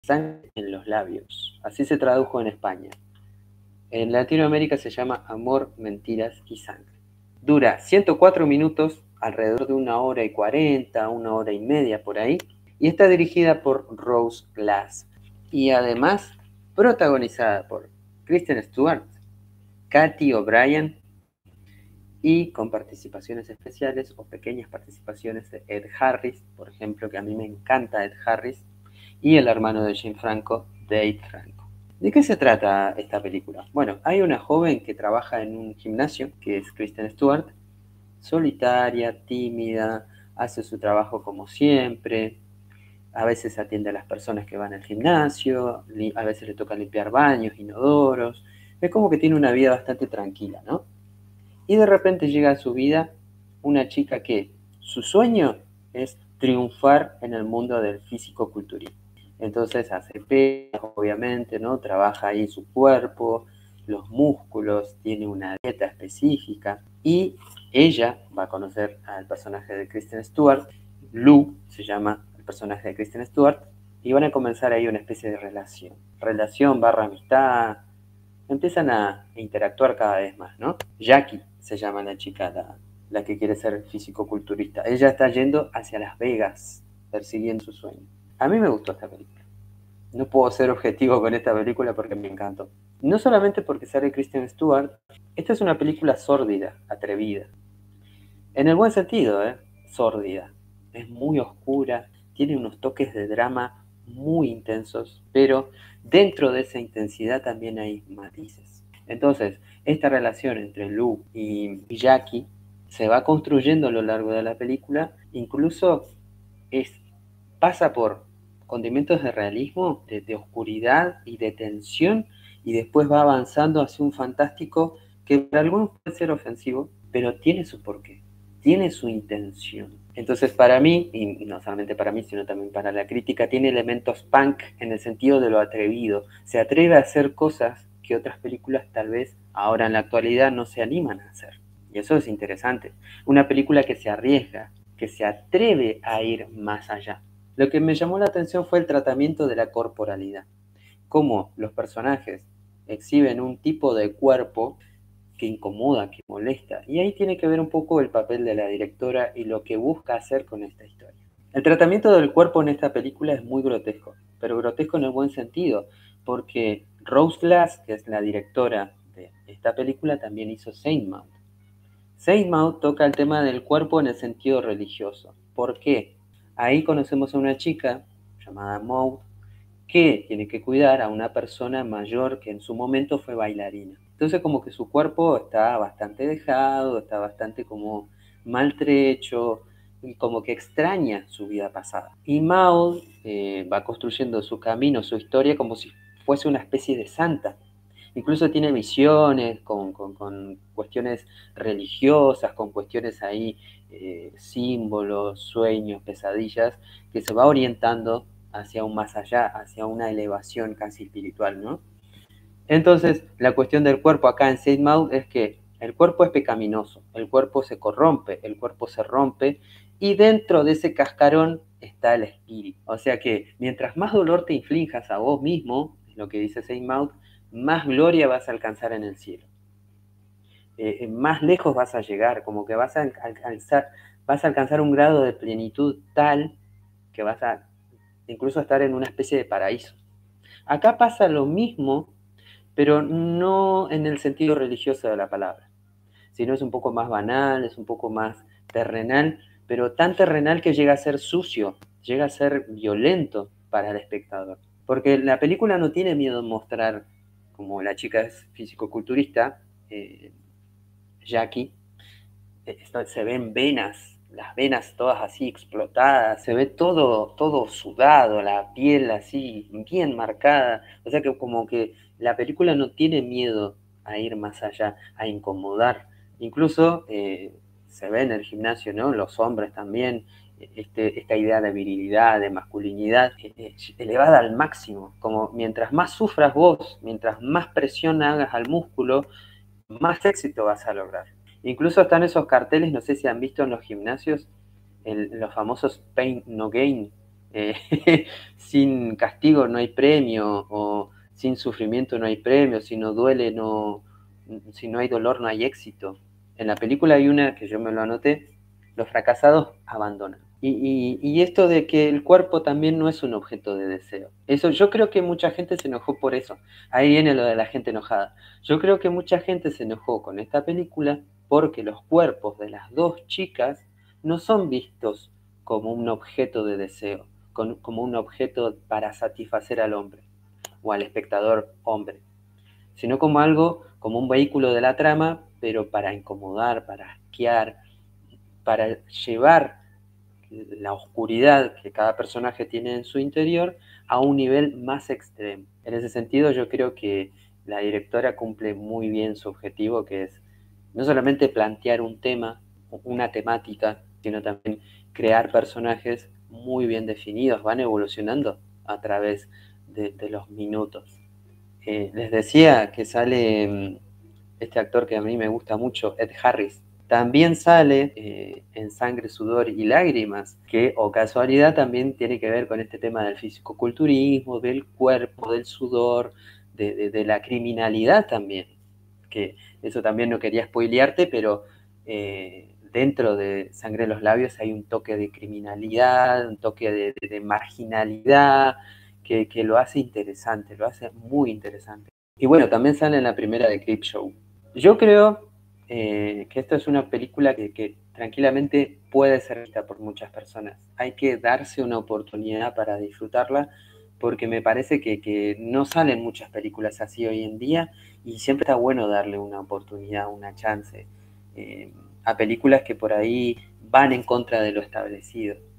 Sangre en los labios. Así se tradujo en España. En Latinoamérica se llama Amor, Mentiras y Sangre. Dura 104 minutos, alrededor de 1 hora y 40, 1 hora y media por ahí, y está dirigida por Rose Glass. Y además protagonizada por Kristen Stewart, Katy O'Brien y con participaciones especiales o pequeñas participaciones de Ed Harris, por ejemplo, que a mí me encanta Ed Harris, y el hermano de Jane Franco, Dave Franco. ¿De qué se trata esta película? Bueno, hay una joven que trabaja en un gimnasio, que es Kristen Stewart, solitaria, tímida, hace su trabajo como siempre, a veces atiende a las personas que van al gimnasio, a veces le toca limpiar baños, inodoros, es como que tiene una vida bastante tranquila, ¿no? Y de repente llega a su vida una chica que su sueño es triunfar en el mundo del físico-culturismo. Entonces hace pesas, obviamente, ¿no? Trabaja ahí su cuerpo, los músculos, tiene una dieta específica y ella va a conocer al personaje de Kristen Stewart, Lou se llama el personaje de Kristen Stewart, y van a comenzar ahí una especie de relación barra amistad, empiezan a interactuar cada vez más, ¿no? Jackie se llama la chica, la que quiere ser físico-culturista. Ella está yendo hacia Las Vegas, persiguiendo su sueño. A mí me gustó esta película. No puedo ser objetivo con esta película porque me encantó. No solamente porque sale Kristen Stewart, esta es una película sórdida, atrevida. En el buen sentido, sórdida. Es muy oscura, tiene unos toques de drama muy intensos, pero dentro de esa intensidad también hay matices. Entonces, esta relación entre Lou y Jackie se va construyendo a lo largo de la película, incluso pasa por condimentos de realismo, de oscuridad y de tensión, y después va avanzando hacia un fantástico que para algunos puede ser ofensivo, pero tiene su porqué, tiene su intención. Entonces para mí, y no solamente para mí, sino también para la crítica, tiene elementos punk en el sentido de lo atrevido. Se atreve a hacer cosas que otras películas tal vez ahora en la actualidad no se animan a hacer. Y eso es interesante. Una película que se arriesga, que se atreve a ir más allá. Lo que me llamó la atención fue el tratamiento de la corporalidad. Cómo los personajes exhiben un tipo de cuerpo que incomoda, que molesta. Y ahí tiene que ver un poco el papel de la directora y lo que busca hacer con esta historia. El tratamiento del cuerpo en esta película es muy grotesco, pero grotesco en el buen sentido, porque Rose Glass, que es la directora de esta película, también hizo Saint Maud. Saint Maud toca el tema del cuerpo en el sentido religioso. ¿Por qué? Ahí conocemos a una chica llamada Maud que tiene que cuidar a una persona mayor que en su momento fue bailarina. Entonces como que su cuerpo está bastante dejado, está bastante como maltrecho y como que extraña su vida pasada. Y Maud va construyendo su camino, su historia como si fuese una especie de santa. Incluso tiene visiones con cuestiones religiosas, con cuestiones ahí, símbolos, sueños, pesadillas, que se va orientando hacia un más allá, hacia una elevación casi espiritual, ¿no? Entonces, la cuestión del cuerpo acá en Saint Maud es que el cuerpo es pecaminoso, el cuerpo se corrompe, el cuerpo se rompe, y dentro de ese cascarón está el espíritu. O sea que mientras más dolor te infligas a vos mismo, es lo que dice Saint Maud, más gloria vas a alcanzar en el cielo. Más lejos vas a llegar, como que vas a alcanzar un grado de plenitud tal que vas a incluso estar en una especie de paraíso. Acá pasa lo mismo, pero no en el sentido religioso de la palabra, sino es un poco más banal, es un poco más terrenal, pero tan terrenal que llega a ser sucio, llega a ser violento para el espectador. Porque la película no tiene miedo en mostrar, como la chica es físico-culturista, Jackie, se ven venas, las venas todas así explotadas, se ve todo sudado, la piel así bien marcada, o sea que como que la película no tiene miedo a ir más allá, a incomodar. Incluso se ve en el gimnasio, ¿no? Los hombres también, esta idea de virilidad, de masculinidad, elevada al máximo, como mientras más sufras vos, mientras más presión hagas al músculo, más éxito vas a lograr. Incluso están esos carteles, no sé si han visto en los gimnasios, los famosos Pain No Gain, Eh, sin castigo no hay premio, o sin sufrimiento no hay premio, si no duele, si no hay dolor no hay éxito. En la película hay una que yo me lo anoté: los fracasados abandonan. Y esto de que el cuerpo también no es un objeto de deseo. Eso, yo creo que mucha gente se enojó por eso. Ahí viene lo de la gente enojada. Yo creo que mucha gente se enojó con esta película porque los cuerpos de las dos chicas no son vistos como un objeto de deseo, como un objeto para satisfacer al hombre o al espectador hombre, sino como algo, como un vehículo de la trama, pero para incomodar, para asquear, para llevar la oscuridad que cada personaje tiene en su interior a un nivel más extremo. En ese sentido, yo creo que la directora cumple muy bien su objetivo, que es no solamente plantear un tema, una temática, sino también crear personajes muy bien definidos, van evolucionando a través de los minutos. Les decía que sale este actor que a mí me gusta mucho, Ed Harris. También sale en Sangre, Sudor y Lágrimas, que, o casualidad, también tiene que ver con este tema del fisicoculturismo, del cuerpo, del sudor, de la criminalidad también. Que eso también no quería spoilearte, pero dentro de Sangre en los Labios hay un toque de criminalidad, un toque de marginalidad, que lo hace interesante, lo hace muy interesante. Y bueno, también sale en la primera de Creepshow. Yo creo que esto es una película que tranquilamente puede ser vista por muchas personas. Hay que darse una oportunidad para disfrutarla, porque me parece que no salen muchas películas así hoy en día, y siempre está bueno darle una oportunidad, una chance a películas que por ahí van en contra de lo establecido.